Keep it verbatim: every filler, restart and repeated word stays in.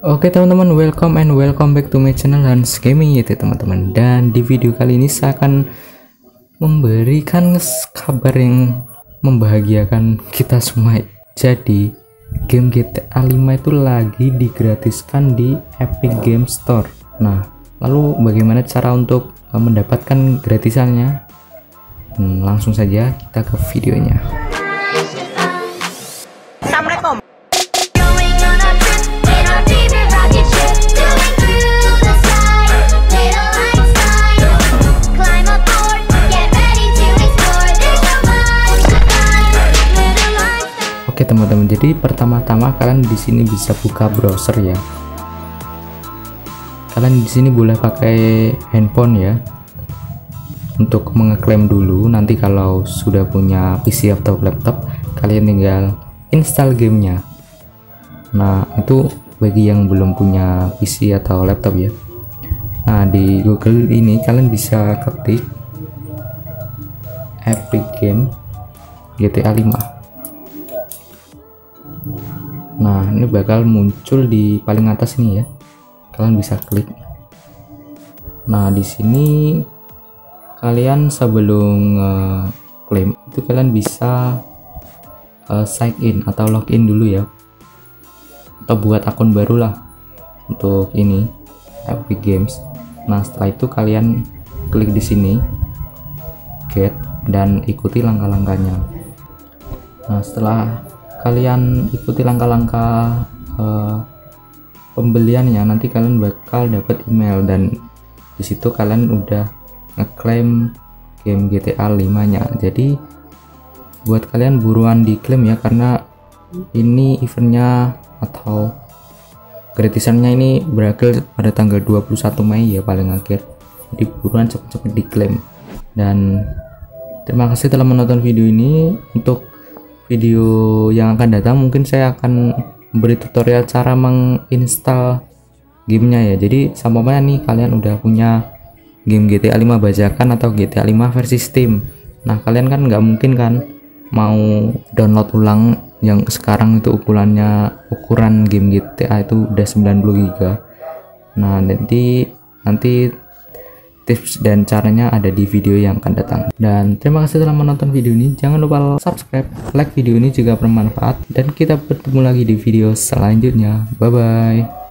Oke teman-teman, welcome and welcome back to my channel Hans Gaming ya teman-teman. Dan di video kali ini saya akan memberikan kabar yang membahagiakan kita semua. Jadi game G T A lima itu lagi digratiskan di Epic Game Store. Nah, lalu bagaimana cara untuk mendapatkan gratisannya? Hmm, langsung saja kita ke videonya. Assalamualaikum. Oke teman-teman, jadi pertama-tama kalian di sini bisa buka browser ya. Kalian di sini boleh pakai handphone ya untuk mengeklaim dulu. Nanti kalau sudah punya P C atau laptop, kalian tinggal install gamenya. Nah, itu bagi yang belum punya P C atau laptop ya. Nah, di Google ini kalian bisa ketik Epic Game G T A lima. Nah, ini bakal muncul di paling atas ini ya. Kalian bisa klik. Nah, di sini kalian sebelum uh, klaim itu kalian bisa uh, sign in atau login dulu ya. Atau buat akun baru lah untuk ini Epic Games. Nah, setelah itu kalian klik di sini get dan ikuti langkah-langkahnya. Nah, setelah kalian ikuti langkah-langkah uh, pembeliannya, nanti kalian bakal dapat email dan disitu kalian udah ngeklaim game G T A lima nya. Jadi buat kalian buruan diklaim ya, karena ini eventnya atau gratisannya ini berakhir pada tanggal dua puluh satu Mei ya paling akhir. Jadi buruan cepet-cepet diklaim. Dan terima kasih telah menonton video ini. Untuk video yang akan datang mungkin saya akan beri tutorial cara menginstal gamenya ya. Jadi sama nih kalian udah punya game G T A lima bajakan atau G T A lima versi Steam. Nah, kalian kan nggak mungkin kan mau download ulang yang sekarang itu ukurannya ukuran game G T A itu udah sembilan puluh giga. Nah, nanti nanti tips dan caranya ada di video yang akan datang. Dan terima kasih telah menonton video ini. Jangan lupa subscribe, like video ini jika bermanfaat, dan kita bertemu lagi di video selanjutnya. Bye bye.